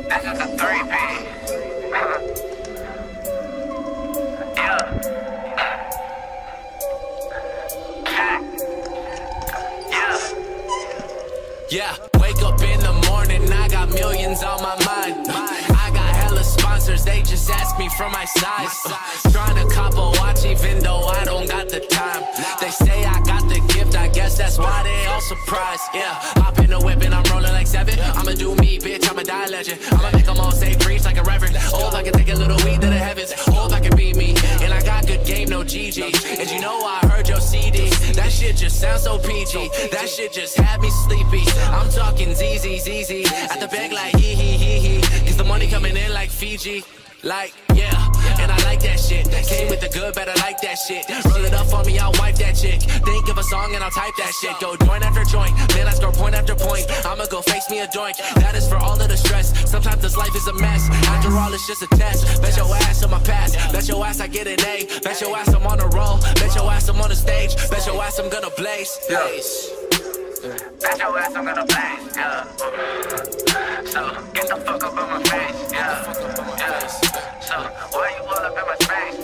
This is a 3P. Yeah. Yeah, wake up in the morning, I got millions on my mind. I got hella sponsors, they just ask me for my size. Trying to cop a watch even though I don't got the time. They say I got the gift, I guess that's why they all surprised. Yeah, hop in the whip and I'm rolling like 7. I'ma do me, bitch, I'ma die a legend. I'ma make them all say preach like a reverend. Oh, if I can take a little weed to the heavens. Oh, if I can be me, and I got good game, no GG. And you know I heard your CD, that shit just sounds so PG. That shit just had me sleepy. I'm talking ZZ, at the bank like he. Cause the money coming in like Fiji. Like, yeah, and I like that shit. Came with the good, better like that shit. Roll it up for me, I'll wipe that chick. Think of a song and I'll type that shit. Go joint after joint, then I score point after point. I'ma go face me a joint, that is for all of the stress. Sometimes this life is a mess, after all it's just a test. Bet your ass on my past, bet your ass I get an A. Bet your ass I'm on a roll, bet your ass I'm on the stage. Bet your ass I'm gonna blaze. Bet your ass I'm gonna blaze, yeah. So, get the fuck up in my face, yeah. So, why you all up in my face,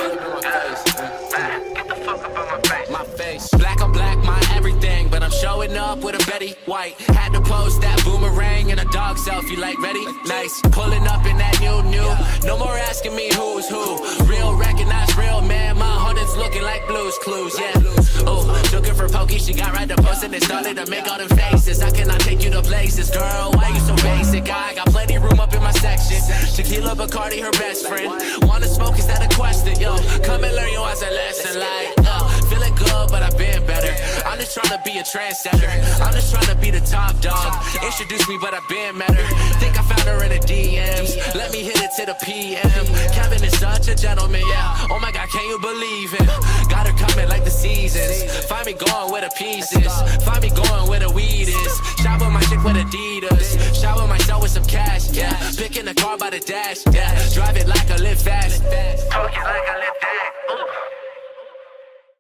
yeah. Get the fuck up in my face. Black on black, my everything, but I'm showing up with a Betty White. Had to post that boomerang and a dog selfie, like ready? Nice. Pulling up in that new. No more asking me who's who. Real recognize real, man. My heart is looking like Blue's Clues, yeah. Oh, looking for Pokey, she got right to post and it started to make all them faces. How can I take you to places, girl? Why you so basic? I got plenty room up in my section. Tequila, Bacardi, her best friend. Wanna smoke, is that a question? Yo, come and learn your as a lesson, like, feeling good, but I've been better. I'm just trying to be a trendsetter. I'm just trying to be the top dog. Introduce me, but I've been met her. Think I found her in the DMs. Let me hit it to the PM. Kevin is such a gentleman, yeah. Oh my God, can you believe it? Got her coming like the seasons. Find me going where the pieces. Find me going where the weed is. Shop with my chick with Adidas. Shower myself with some cash, yeah. Picking the car by the dash, yeah. Drive it like I live fast. Talk it like I live fast.